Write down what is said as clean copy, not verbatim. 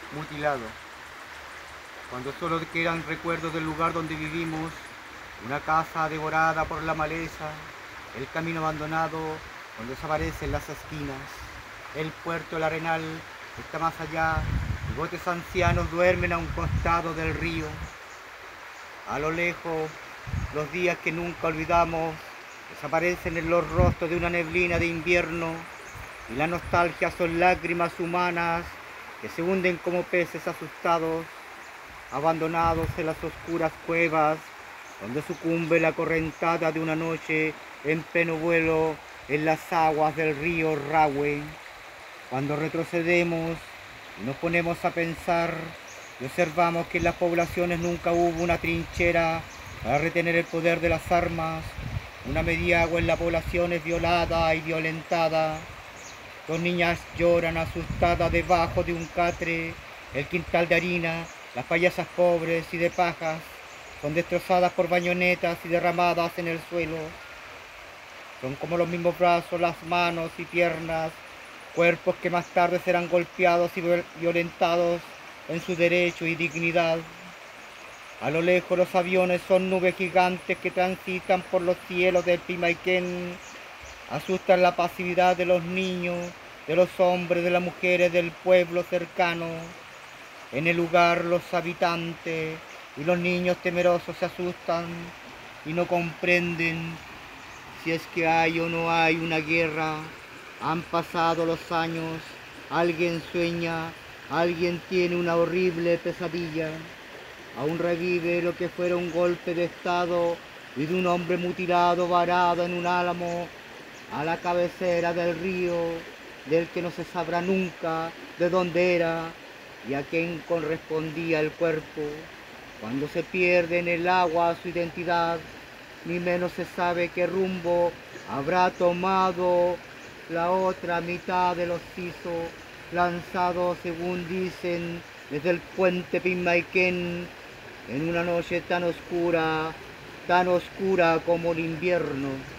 mutilado, cuando solo quedan recuerdos del lugar donde vivimos, una casa devorada por la maleza, el camino abandonado donde desaparecen las esquinas, el puerto del Arenal está más allá, y botes ancianos duermen a un costado del río. A lo lejos, los días que nunca olvidamos desaparecen en los rostros de una neblina de invierno, y la nostalgia son lágrimas humanas que se hunden como peces asustados, abandonados en las oscuras cuevas, donde sucumbe la correntada de una noche en pleno vuelo en las aguas del río Rahue. Cuando retrocedemos y nos ponemos a pensar y observamos que en las poblaciones nunca hubo una trinchera para retener el poder de las armas, una media agua en la población es violada y violentada. Dos niñas lloran asustadas debajo de un catre, el quintal de harina, las payasas pobres y de pajas, son destrozadas por bayonetas y derramadas en el suelo. Son como los mismos brazos, las manos y piernas, cuerpos que más tarde serán golpeados y violentados en su derecho y dignidad. A lo lejos los aviones son nubes gigantes que transitan por los cielos del Pimaquén, asustan la pasividad de los niños, de los hombres, de las mujeres del pueblo cercano. En el lugar los habitantes y los niños temerosos se asustan y no comprenden si es que hay o no hay una guerra. Han pasado los años, alguien sueña, alguien tiene una horrible pesadilla. Aún revive lo que fuera un golpe de estado y de un hombre mutilado varado en un álamo a la cabecera del río, del que no se sabrá nunca de dónde era y a quién correspondía el cuerpo. Cuando se pierde en el agua su identidad, ni menos se sabe qué rumbo habrá tomado la otra mitad de los sisos, lanzados, según dicen, desde el puente Pimaquén, en una noche tan oscura como el invierno.